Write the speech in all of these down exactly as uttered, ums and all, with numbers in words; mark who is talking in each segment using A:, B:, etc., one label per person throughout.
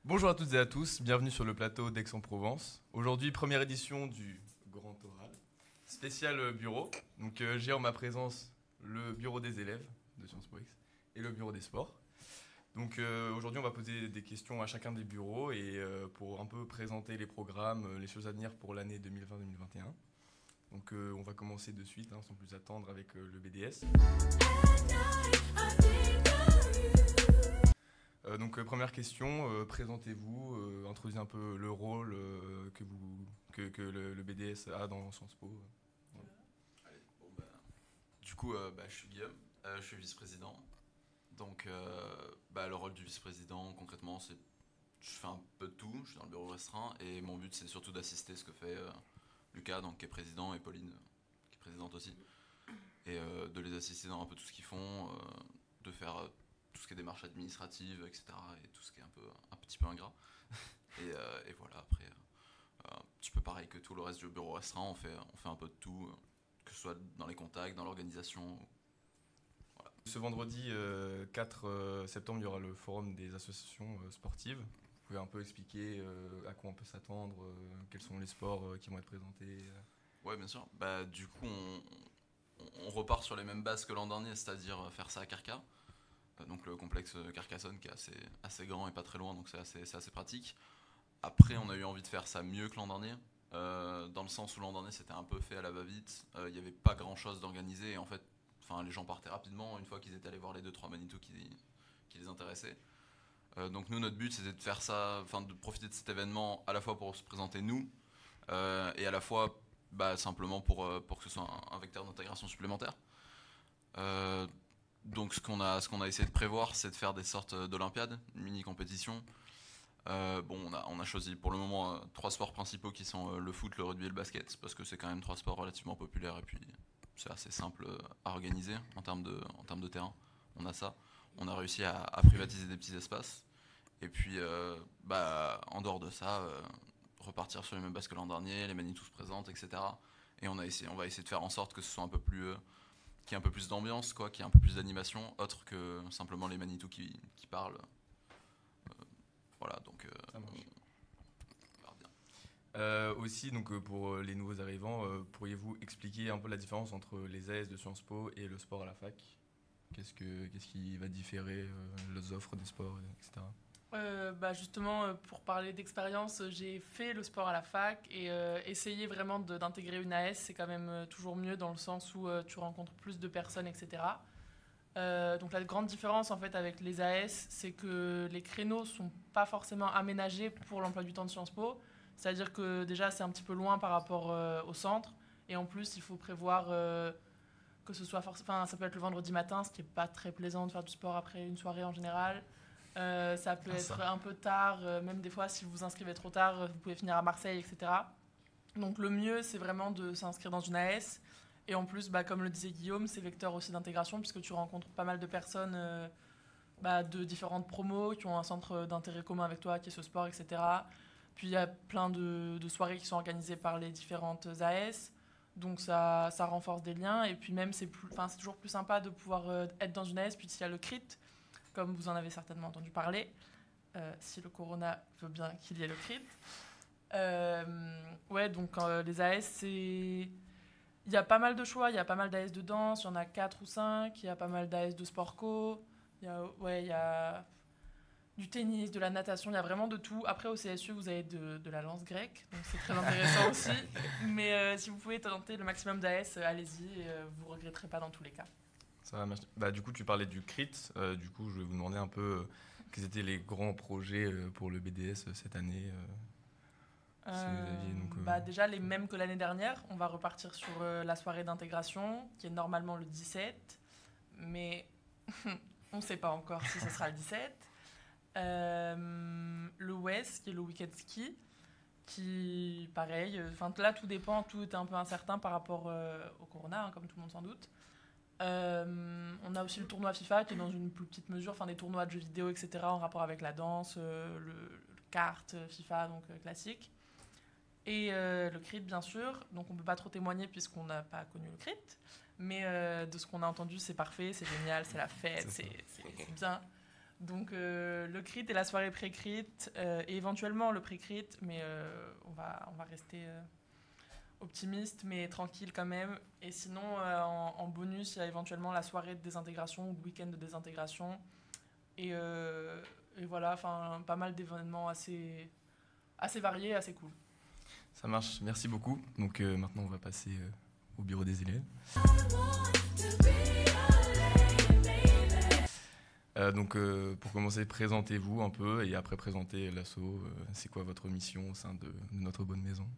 A: Bonjour à toutes et à tous, bienvenue sur le plateau d'Aix-en-Provence. Aujourd'hui, première édition du Grand Oral, spécial bureau. Donc euh, j'ai en ma présence le bureau des élèves de Sciences Po X et le bureau des sports. Donc euh, aujourd'hui, on va poser des questions à chacun des bureaux et euh, pour un peu présenter les programmes, euh, les choses à venir pour l'année deux mille vingt deux mille vingt et un. Donc euh, on va commencer de suite, hein, sans plus attendre, avec euh, le B D S. Euh, donc euh, première question, euh, présentez-vous, euh, introduisez un peu le rôle euh, que, vous, que, que le, le B D S a dans Sciences Po.
B: Ouais. Allez, bon, bah, du coup, euh, bah, je suis Guillaume, euh, je suis vice-président. Donc euh, bah, le rôle du vice-président, concrètement, c'est je fais un peu de tout, je suis dans le bureau restreint et mon but c'est surtout d'assister ce que fait euh, Lucas, donc, qui est président, et Pauline, euh, qui est présidente aussi, et euh, de les assister dans un peu tout ce qu'ils font, euh, de faire euh, tout ce qui est démarches administratives, et cetera, et tout ce qui est un, peu, un petit peu ingrat. et, euh, et voilà, après, euh, un petit peu pareil que tout le reste du bureau restreint, on fait, on fait un peu de tout, euh, que ce soit dans les contacts, dans l'organisation. Voilà.
A: Ce vendredi euh, quatre septembre, il y aura le forum des associations euh, sportives. Vous pouvez un peu expliquer euh, à quoi on peut s'attendre, euh, quels sont les sports euh, qui vont être présentés euh.
B: Ouais, bien sûr. Bah, du coup, on, on repart sur les mêmes bases que l'an dernier, c'est-à-dire faire ça à Carca. Donc le complexe Carcassonne qui est assez, assez grand et pas très loin, donc c'est assez, c'est assez pratique. Après, on a eu envie de faire ça mieux que l'an dernier, euh, dans le sens où l'an dernier c'était un peu fait à la va-vite, il euh, n'y avait pas grand-chose d'organisé, et en fait, les gens partaient rapidement une fois qu'ils étaient allés voir les deux trois Manitou qui, qui les intéressaient. Euh, donc nous, notre but c'était de faire ça, enfin de profiter de cet événement à la fois pour se présenter nous, euh, et à la fois bah, simplement pour, euh, pour que ce soit un, un vecteur d'intégration supplémentaire. Euh, Donc ce qu'on a, ce qu'on a essayé de prévoir, c'est de faire des sortes d'olympiades, une mini-compétition. Euh, bon, on a, on a choisi pour le moment euh, trois sports principaux qui sont euh, le foot, le rugby et le basket, parce que c'est quand même trois sports relativement populaires et puis c'est assez simple euh, à organiser en termes de, en termes de terrain. On a ça. On a réussi à, à privatiser des petits espaces. Et puis, euh, bah, en dehors de ça, euh, repartir sur les mêmes bases que l'an dernier, les Manitou se présentent, et cetera. Et on, a essayé, on va essayer de faire en sorte que ce soit un peu plus... Euh, qui ait un peu plus d'ambiance, quoi, qui ait un peu plus d'animation, autre que simplement les Manitou qui, qui parlent. Euh, voilà, donc euh,
A: Ça marche.
B: on verra bien.
A: Euh, aussi, donc, euh, pour les nouveaux arrivants, euh, pourriez-vous expliquer un peu la différence entre les A S de Sciences Po et le sport à la fac? Qu'est-ce, que, qu'est-ce qui va différer, euh, les offres des sports, et cetera.
C: Euh, bah justement, euh, pour parler d'expérience, euh, j'ai fait le sport à la fac et euh, essayer vraiment de, d'intégrer une A S, c'est quand même euh, toujours mieux dans le sens où euh, tu rencontres plus de personnes, et cetera. Euh, donc la grande différence en fait avec les A S, c'est que les créneaux sont pas forcément aménagés pour l'emploi du temps de Sciences Po. C'est-à-dire que déjà c'est un petit peu loin par rapport euh, au centre et en plus il faut prévoir euh, que ce soit forcément, enfin ça peut être le vendredi matin, ce qui est pas très plaisant de faire du sport après une soirée en général. Euh, ça peut
A: Ah,
C: être
A: ça.
C: un peu tard, euh, même des fois si vous vous inscrivez trop tard, vous pouvez finir à Marseille, et cetera. Donc le mieux, c'est vraiment de s'inscrire dans une A S. Et en plus, bah, comme le disait Guillaume, c'est vecteur aussi d'intégration puisque tu rencontres pas mal de personnes euh, bah, de différentes promos qui ont un centre d'intérêt commun avec toi, qui est ce sport, et cetera. Puis il y a plein de, de soirées qui sont organisées par les différentes A S. Donc ça, ça renforce des liens. Et puis même, c'est, plus, c'est toujours plus sympa de pouvoir euh, être dans une A S. Puis s'il y a le C R I T, comme vous en avez certainement entendu parler, euh, si le corona veut bien qu'il y ait le C R I T. Euh, ouais, donc euh, les A S, c'est... Il y a pas mal de choix, il y a pas mal d'A S de danse, il y en a quatre ou cinq, il y a pas mal d'A S de sport co, il y a, ouais, il y a du tennis, de la natation, il y a vraiment de tout. Après, au C S U, vous avez de, de la lance grecque, donc c'est très intéressant aussi. Mais euh, si vous pouvez tenter le maximum d'A S, allez-y, et, euh, vous ne regretterez pas dans tous les cas.
A: Ça va, merci. Bah, du coup, tu parlais du C R I T. Euh, du coup, je vais vous demander un peu euh, quels étaient les grands projets euh, pour le B D S euh, cette année. Euh, si
C: Euh,
A: vous aviez, donc, euh,
C: bah déjà les mêmes que l'année dernière. On va repartir sur euh, la soirée d'intégration qui est normalement le dix-sept, mais on ne sait pas encore si ce sera le dix-sept. Euh, le West qui est le week-end ski, qui pareil, enfin là tout dépend, tout est un peu incertain par rapport euh, au corona, hein, comme tout le monde sans doute. Euh, on a aussi le tournoi FIFA qui est dans une plus petite mesure, enfin des tournois de jeux vidéo, et cetera en rapport avec la danse, euh, le, le kart FIFA donc euh, classique. Et euh, le C R I T, bien sûr. Donc, on ne peut pas trop témoigner puisqu'on n'a pas connu le C R I T. Mais euh, de ce qu'on a entendu, c'est parfait, c'est génial, c'est la fête, c'est, c'est, c'est bien. Donc euh, le crit et la soirée pré-crit, euh, et éventuellement le pré-crit, mais euh, on, va, on va rester euh, optimiste, mais tranquille quand même. Et sinon, euh, en, en bonus, il y a éventuellement la soirée de désintégration ou le week-end de désintégration. Et, euh, et voilà, enfin, pas mal d'événements assez, assez variés, assez cool.
A: Ça marche, merci beaucoup. Donc euh, maintenant, on va passer euh, au bureau des élèves. Euh, donc euh, pour commencer, présentez-vous un peu et après présentez l'asso. Euh, c'est quoi votre mission au sein de, de notre bonne maison?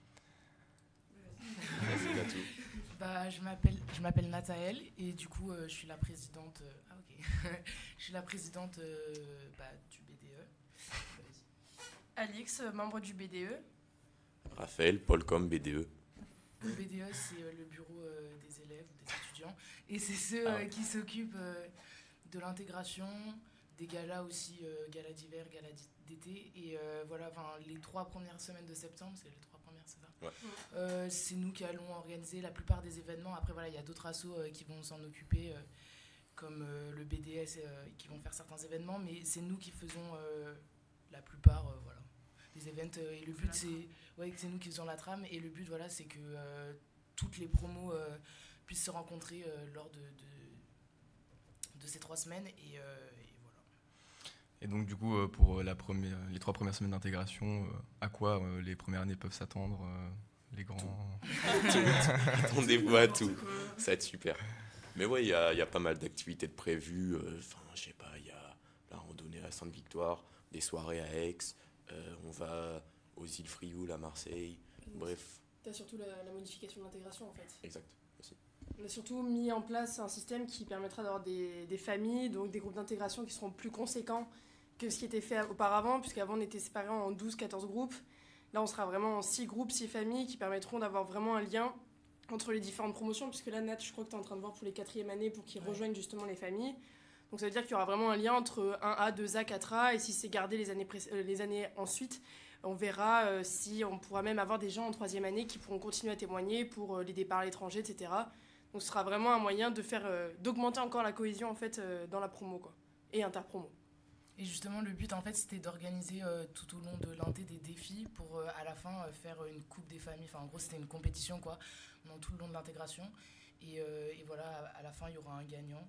D: Bah, je m'appelle je m'appelle Nathaël et du coup euh, je suis la présidente euh, ah ok je suis la présidente euh, bah, du B D E.
E: Alix, membre du B D E.
F: Raphaël, Paulcom, B D E.
D: Le B D E, c'est euh, le bureau euh, des élèves ou des étudiants et c'est ceux
F: Ah.
D: euh, qui s'occupent euh, de l'intégration, des galas aussi, euh, galas d'hiver, galas d'été et euh, voilà, enfin les trois premières semaines de septembre, c'est les trois premières, c'est ça.
F: Ouais.
D: Euh, c'est nous qui allons organiser la plupart des événements. Après voilà, il y a d'autres assos euh, qui vont s'en occuper, euh, comme euh, le B D S, euh, qui vont faire certains événements, mais c'est nous qui faisons euh, la plupart, euh, voilà, des événements. Euh, et le but c'est, ouais, c'est nous qui faisons la trame et le but voilà, c'est que euh, toutes les promos euh, puissent se rencontrer euh, lors de, de, de ces trois semaines et, euh, et voilà.
A: Et donc du coup, euh, pour la première, les trois premières semaines d'intégration, euh, à quoi euh, les premières années peuvent s'attendre euh, les grands...
F: Attendez-vous à tout. Ça va être super. Mais ouais, il y a, y a pas mal d'activités de prévues. Enfin, euh, je sais pas, il y a la randonnée à Sainte-Victoire, des soirées à Aix, euh, on va aux îles Frioul à Marseille. Bref.
E: T'as surtout la, la modification de l'intégration en fait.
F: Exact. Aussi.
E: On a surtout mis en place un système qui permettra d'avoir des, des familles, donc des groupes d'intégration qui seront plus conséquents que ce qui était fait auparavant, puisqu'avant on était séparés en douze quatorze groupes. Là on sera vraiment en six groupes, six familles qui permettront d'avoir vraiment un lien entre les différentes promotions, puisque là Nat, je crois que tu es en train de voir pour les quatrièmes années pour qu'ils ouais. rejoignent justement les familles. Donc ça veut dire qu'il y aura vraiment un lien entre un A, deux A, quatre A, et si c'est gardé les années, pré- euh, les années ensuite, on verra euh, si on pourra même avoir des gens en troisième année qui pourront continuer à témoigner pour euh, les départs à l'étranger, et cetera. Donc ce sera vraiment un moyen de faire, euh, d'augmenter encore la cohésion en fait, euh, dans la promo quoi, et interpromo.
D: Et justement, le but, en fait, c'était d'organiser euh, tout au long de l'inté des défis pour, euh, à la fin, euh, faire une coupe des familles. Enfin, en gros, c'était une compétition, quoi, dans tout le long de l'intégration. Et, euh, et voilà, à, à la fin, il y aura un gagnant.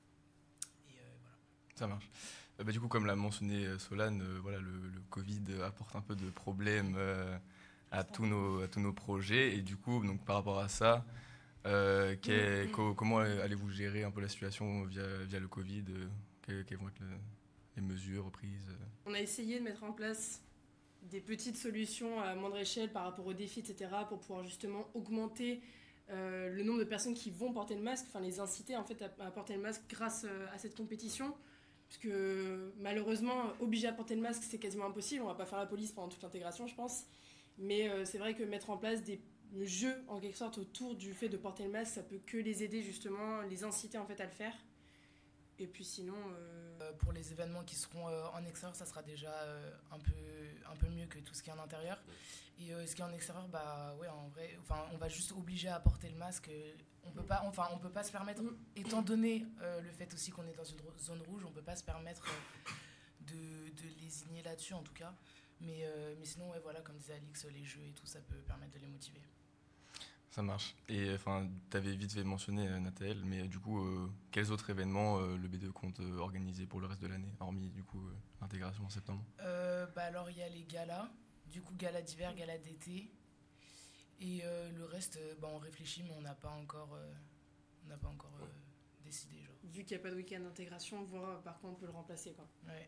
D: Et euh, voilà.
A: Ça marche. Euh, bah, du coup, comme l'a mentionné euh, Solane, euh, voilà, le, le Covid apporte un peu de problèmes euh, à, tous nos, à tous nos projets. Et du coup, donc, par rapport à ça, euh, qu'est, co- comment allez-vous gérer un peu la situation via, via le Covid euh, quelles, quelles vont être le... les mesures prises?
E: On a essayé de mettre en place des petites solutions à moindre échelle par rapport aux défis, et cetera, pour pouvoir justement augmenter euh, le nombre de personnes qui vont porter le masque, enfin les inciter en fait à, à porter le masque grâce euh, à cette compétition. Parce que malheureusement, obligé à porter le masque, c'est quasiment impossible. On va pas faire la police pendant toute l'intégration, je pense. Mais euh, c'est vrai que mettre en place des jeux en quelque sorte autour du fait de porter le masque, ça peut que les aider justement, les inciter en fait à le faire. Et puis sinon... Euh...
D: Euh, pour les événements qui seront euh, en extérieur, ça sera déjà euh, un, peu, un peu mieux que tout ce qui est en intérieur. Et euh, ce qui est en extérieur, bah ouais, en vrai, on va juste obliger à porter le masque. On peut pas, enfin, on peut pas se permettre, étant donné euh, le fait aussi qu'on est dans une zone rouge, on peut pas se permettre euh, de, de lésigner là-dessus en tout cas. Mais, euh, mais sinon, ouais, voilà, comme disait Alix, les jeux et tout, ça peut permettre de les motiver. Ça
A: marche. Et enfin, tu avais vite fait mentionner euh, Nathaël, mais euh, du coup, euh, quels autres événements euh, le B D E compte euh, organiser pour le reste de l'année, hormis du coup euh, l'intégration en septembre?
D: euh, bah Alors, il y a les galas, du coup, galas d'hiver, galas d'été. Et euh, le reste, euh, bah, on réfléchit, mais on n'a pas encore, euh, on n'a pas encore euh, décidé. Genre.
E: Vu qu'il n'y a pas de week-end d'intégration, voir par quoi on peut le remplacer. Quoi.
D: Ouais.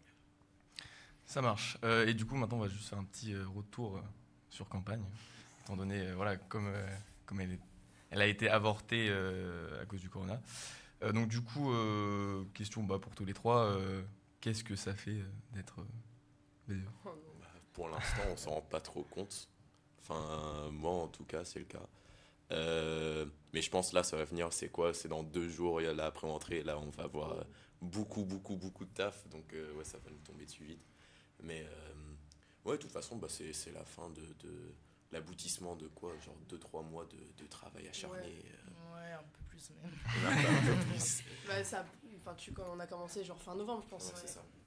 A: Ça marche. Euh, et du coup, maintenant, on va juste faire un petit euh, retour euh, sur campagne, étant donné, euh, voilà, comme... Euh, comme elle, est, elle a été avortée euh, à cause du corona. Euh, donc du coup, euh, question bah, pour tous les trois, euh, qu'est-ce que ça fait euh, d'être euh, B D E?
F: Bah, pour l'instant, on s'en rend pas trop compte. Enfin, moi en tout cas, c'est le cas. Euh, mais je pense là, ça va venir, c'est quoi? C'est dans deux jours, il y a la pré-entrée, là on va avoir euh, beaucoup, beaucoup, beaucoup de taf. Donc euh, ouais, ça va nous tomber dessus vite. Mais euh, ouais, de toute façon, bah, c'est, c'est la fin de... de l'aboutissement de quoi, genre deux trois mois de, de travail acharné.
D: Ouais, euh... ouais, un peu plus même.
F: un peu plus.
E: Bah, ça, enfin, tu, on a commencé genre fin novembre, je pense.
F: Ouais, c'est ça.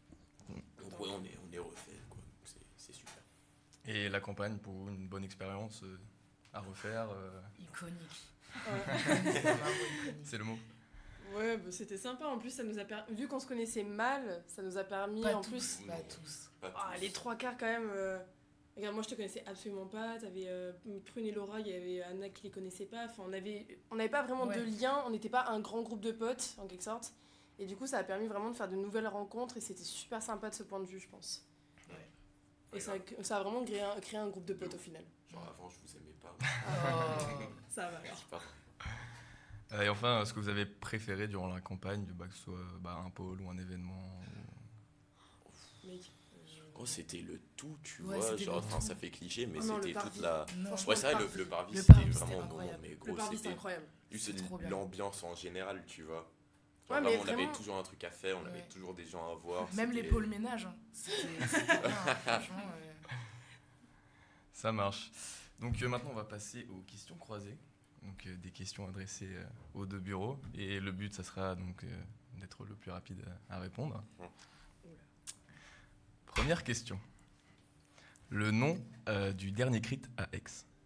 F: ouais, on est, on est refait, quoi. C'est, c'est super.
A: Et la campagne pour une bonne expérience euh, à refaire, euh,
D: Iconique.
E: Ouais.
A: c'est le mot.
E: Ouais, bah, c'était sympa. En plus, ça nous a per- vu qu'on se connaissait mal, ça nous a permis
D: Pas
E: en
D: tous,
E: plus.
D: pas
F: Non.
D: tous.
F: Pas
E: Ah,
F: tous.
E: les trois quarts quand même. euh, Regarde, moi je te connaissais absolument pas. T'avais euh, Prune et Laura, il y avait Anna qui les connaissait pas. Enfin, on avait, on n'avait pas vraiment
D: Ouais.
E: de lien. On n'était pas un grand groupe de potes en quelque sorte. Et du coup, ça a permis vraiment de faire de nouvelles rencontres et c'était super sympa de ce point de vue, je pense.
D: Ouais.
E: Et ça, a- ça a vraiment créé un, créé un groupe de potes au final.
F: Genre avant, je vous aimais pas.
D: Oh.
E: Ça va alors.
F: C'est pas vrai.
A: Euh, et enfin, ce que vous avez préféré durant la campagne, bah, que ce soit bah, un pôle ou un événement ou-
E: Mec.
F: Oh, c'était le tout, tu
D: Ouais,
F: vois.
D: c'était
F: Genre,
D: le
F: enfin,
D: tout.
F: ça fait cliché, mais
E: Oh non, le
F: c'était toute
E: parvis.
F: la.
D: Non.
E: Franchement,
F: Ouais, c'est vrai, le,
E: parvis.
F: le parvis,
D: Le
F: c'était
D: parvis, c'était
F: vraiment non, non,
D: incroyable.
F: mais
E: Le
F: gros,
E: parvis, c'était
F: c'était
E: incroyable.
F: juste
D: C'est trop bien.
F: l'ambiance en général, tu vois. Genre,
E: Ouais, mais
F: vraiment, on avait
E: vraiment-
F: toujours un truc à faire, on avait
D: Ouais.
F: toujours des gens à voir.
D: Même les
F: c'était-
D: pôles ménages. hein. C'était c'était bien, hein. Franchement. euh,
A: Ça marche. Donc euh, maintenant, on va passer aux questions croisées. Donc euh, des questions adressées euh, aux deux bureaux. Et le but, ça sera donc euh, d'être le plus rapide à, à répondre.
F: Hum.
A: Première question. Le nom euh, du dernier crit à Aix.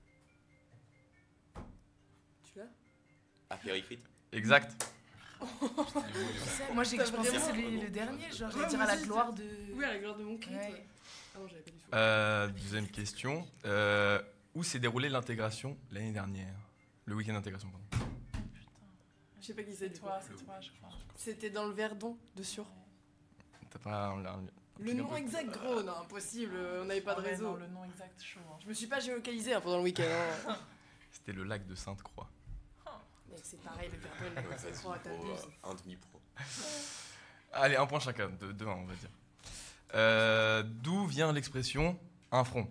E: Tu l'as?
F: Ah, péricrite.
A: Exact.
D: ça, Moi, j'ai
E: T'as
D: je pensais que
E: vraiment-
D: c'est
F: Ah
D: le,
F: non.
D: le dernier. Genre,
E: Ouais,
D: j'allais dire
E: moi
D: à la
E: aussi,
D: gloire de.
E: Oui, à la gloire de mon crit.
D: Ouais.
E: Ouais. Ah non, j'avais pas du tout.
A: Euh, deuxième question. Euh, où s'est déroulée l'intégration l'année dernière? Le week-end d'intégration, pardon.
C: Oh, putain.
E: Je sais pas qui c'est
C: C'est
E: du coup.
C: toi, c'est toi, je crois.
E: C'était dans le Verdon de Sur.
A: T'as pas un, un-
E: Le nom exact, gros, non, impossible, on n'avait pas de
C: Ah ouais,
E: réseau.
C: non, le nom exact, chaud. hein.
E: Je me suis pas géolocalisé hein, pendant le week-end. Hein.
A: C'était le lac de Sainte-Croix.
E: Mec, c'est pareil, le Verdon et le
F: Ouais, ça,
E: Verdon,
F: c'est
E: oh,
F: pour,
E: t'abuses.
F: euh, un demi-point.
A: Allez, un point chacun, de, de un, on va dire. Euh, D'où vient l'expression un front?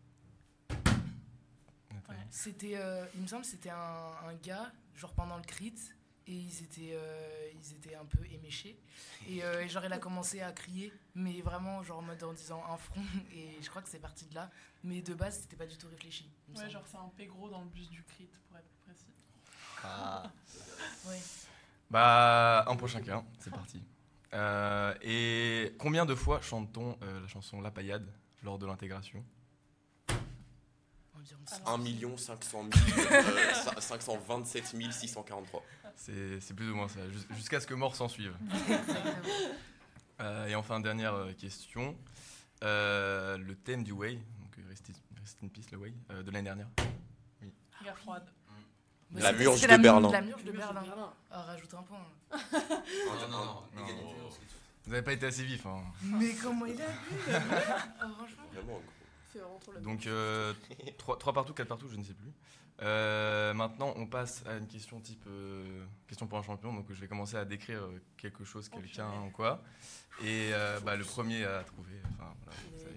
C: Ouais.
D: C'était, euh, il me semble, que c'était un, un gars, genre pendant le crit, et ils étaient, euh, ils étaient un peu éméchés. Et, euh, et genre, il a commencé à crier, mais vraiment, genre en mode en disant un front, et je crois que c'est parti de là. Mais de base, c'était pas du tout réfléchi. il me
C: Ouais,
D: semble.
C: genre c'est un P gros dans le bus du crit, pour être plus précis.
D: Ouais.
A: Bah, un point chacun, c'est parti. Euh, et combien de fois chante-t-on euh, la chanson La Paillade lors de l'intégration?
D: Environ
C: Alors,
F: un million cinq cent mille euh, cinq cent vingt-sept mille six cent quarante-trois.
A: C'est c'est plus ou moins ça, jus- jusqu'à ce que mort s'en suive.
D: Exactement.
A: Euh, et enfin, dernière euh, question. Euh, le thème du Way, donc euh, Rest in, Rest in Peace, le Way, euh, de l'année dernière.
C: Guerre froide.
D: Mais
F: La
D: c'était-
F: Murge
D: c'était
F: de
D: la-
F: Berlin.
D: La murge de
E: Le Verdon,
D: Berlin. Ah, rajoute un point.
B: Non, non, non,
A: Non.
B: égalité ensuite.
A: Vous n'avez pas été assez vif. Hein.
D: Mais comment il a vu il a vu Ah, franchement.
F: Vraiment, gros.
E: C'est vraiment trop la
A: Donc euh, trois partout, quatre partout, je ne sais plus. Euh, maintenant, on passe à une question type euh, question pour un champion. Donc je vais commencer à décrire euh, quelque chose,
C: Oh,
A: quelqu'un
C: purée.
A: ou quoi. Et euh, bah, le premier à trouver. Enfin, voilà,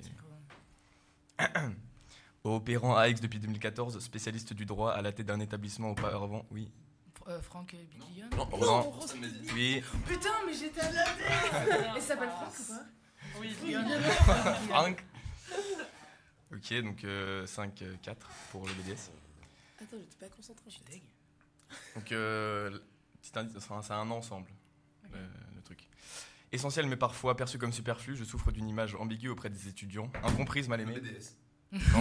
A: vous savez. Opérant à Aix depuis deux mille quatorze, spécialiste du droit à la tête d'un établissement auparavant. Oui.
D: Euh, Franck Biglione.
F: Non,
A: Non.
B: Personne m'a dit.
A: Oui.
D: Putain, mais j'étais à la
C: Et
D: Il s'appelle Franck ou pas
C: Oui,
A: Franck. Ok, donc euh, cinq quatre pour le B D S.
E: Attends, j'étais pas concentrée.
D: Je suis deg.
A: Donc, euh, petit indice, enfin, c'est un ensemble,
C: Ok.
A: euh, le truc. Essentiel, mais parfois perçu comme superflu, je souffre d'une image ambiguë auprès des étudiants, incomprise, mal
B: Le
A: aimée.
B: B D S.
A: Non.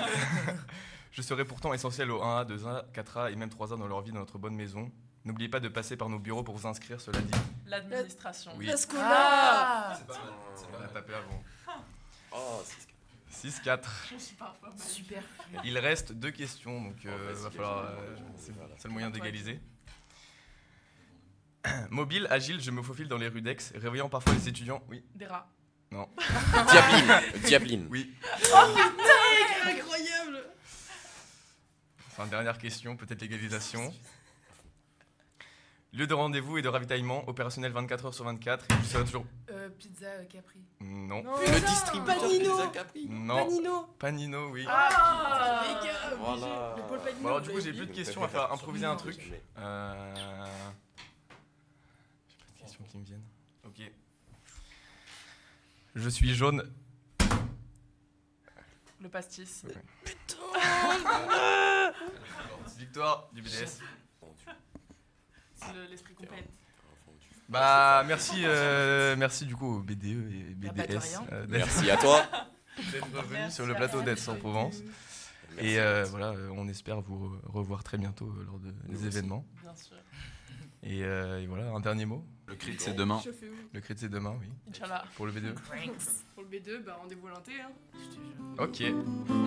A: Je serai pourtant essentiel au un A, deux A, quatre A et même trois A dans leur vie dans notre bonne maison. N'oubliez pas de passer par nos bureaux pour vous inscrire, cela dit.
C: l'administration.
A: Oui.
E: La Scola
D: Ah
B: C'est pas mal. C'est
A: On
B: pas
A: a
B: mal.
A: tapé avant.
F: Oh, six
A: six quatre.
C: Je suis parfois mal.
D: Super.
A: Il reste deux questions, donc euh,
F: Oh, vas-y,
A: va falloir.
F: vas-y.
A: euh, c'est
F: Voilà.
A: c'est le moyen d'égaliser. Mobile, agile, je me faufile dans les rues d'Aix, réveillant parfois les étudiants. Oui.
C: Des rats.
F: Diabline. Diabline.
A: Oui.
E: Incroyable.
A: Enfin, dernière question, peut-être l'égalisation. Lieu de rendez-vous et de ravitaillement, opérationnel vingt-quatre heures sur vingt-quatre. Je serai toujours.
D: Euh, pizza euh, Capri.
A: Non.
E: Non,
F: Le
E: putain,
F: distributeur
E: Panino.
F: Pizza Capri.
A: Non.
E: Panino.
A: Panino, oui.
C: Ah,
E: Les gars,
F: Voilà.
E: obligé. Le Paul Panino.
A: Bon, alors,
E: vous
A: du coup, j'ai
E: l'avez
A: plus
E: dit.
A: de questions à faire improviser un truc.
F: Mais-
A: Euh... J'ai pas de questions qui me viennent. Ok. Je suis jaune.
C: le pastis.
A: Victoire du B D S.
F: Vendu.
C: C'est le- l'esprit complet.
F: Vendu.
A: Bah merci, euh, merci du coup au B D E et
D: Bah, bah, de
A: B D S
D: rien.
A: euh, d'être
F: Merci à toi.
A: d'être revenu
C: Merci
A: sur le
C: à
A: plateau
C: vous.
A: d'Aix-en-Provence.
F: Merci.
A: Et euh, voilà, euh, on espère vous re- revoir très bientôt euh, lors de-
F: Nous
A: des
F: aussi.
A: événements.
C: Bien sûr.
A: Et, euh, et voilà, un dernier mot.
B: Le crit, c'est demain.
E: Chauffez-vous.
A: Le crit c'est demain, oui.
C: Inch'Allah.
A: Pour le B D E.
E: Pour le B deux, bah rendez-vous à l'inté. Hein.
D: Je te jure.
A: Ok.